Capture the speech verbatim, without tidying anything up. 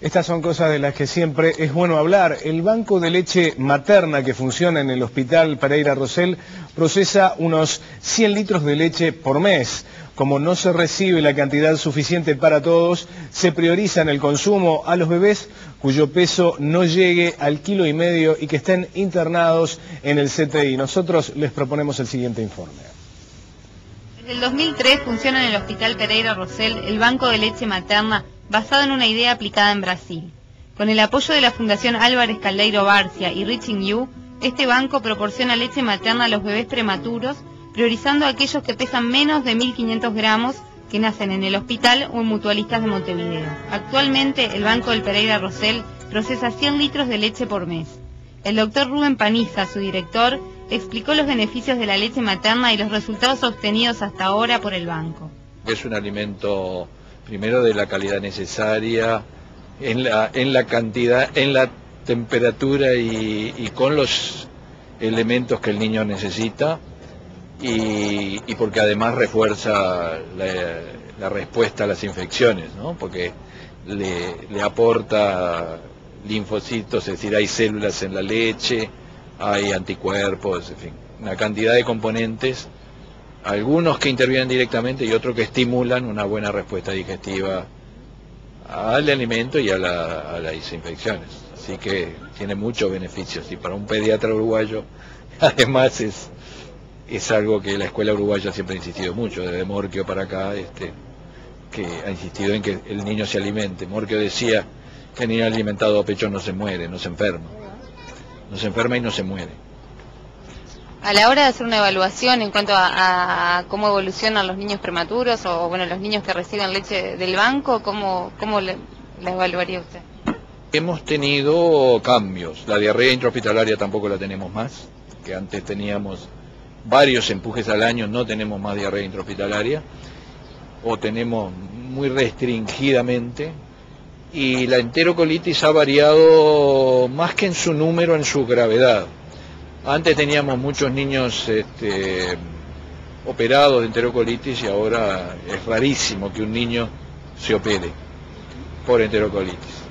Estas son cosas de las que siempre es bueno hablar. El banco de leche materna que funciona en el Hospital Pereira Rosell procesa unos cien litros de leche por mes. Como no se recibe la cantidad suficiente para todos, se prioriza en el consumo a los bebés cuyo peso no llegue al kilo y medio y que estén internados en el C T I. Nosotros les proponemos el siguiente informe. Desde el dos mil tres funciona en el Hospital Pereira Rosell el banco de leche materna basado en una idea aplicada en Brasil. Con el apoyo de la Fundación Álvarez Caldeiro Barcia y Reaching You, este banco proporciona leche materna a los bebés prematuros, priorizando a aquellos que pesan menos de mil quinientos gramos, que nacen en el hospital o en mutualistas de Montevideo. Actualmente, el Banco del Pereira Rosell procesa cien litros de leche por mes. El doctor Rubén Paniza, su director, explicó los beneficios de la leche materna y los resultados obtenidos hasta ahora por el banco. Es un alimento, primero, de la calidad necesaria, en la, en la cantidad, en la temperatura y, y con los elementos que el niño necesita. Y, y porque además refuerza la, la respuesta a las infecciones, ¿no? Porque le, le aporta linfocitos, es decir, hay células en la leche, hay anticuerpos, en fin, una cantidad de componentes, algunos que intervienen directamente y otros que estimulan una buena respuesta digestiva al alimento y a, la, a las infecciones. Así que tiene muchos beneficios y para un pediatra uruguayo además es... es algo que la escuela uruguaya siempre ha insistido mucho, desde Morquio para acá, este, que ha insistido en que el niño se alimente. Morquio decía que el niño alimentado a pecho no se muere, no se enferma. No se enferma y no se muere. A la hora de hacer una evaluación en cuanto a, a cómo evolucionan los niños prematuros o bueno los niños que reciben leche del banco, ¿cómo, cómo le, la evaluaría usted? Hemos tenido cambios. La diarrea intrahospitalaria tampoco la tenemos más, que antes teníamos varios empujes al año, no tenemos más diarrea intrahospitalaria, o tenemos muy restringidamente, y la enterocolitis ha variado más que en su número, en su gravedad. Antes teníamos muchos niños este, operados de enterocolitis y ahora es rarísimo que un niño se opere por enterocolitis.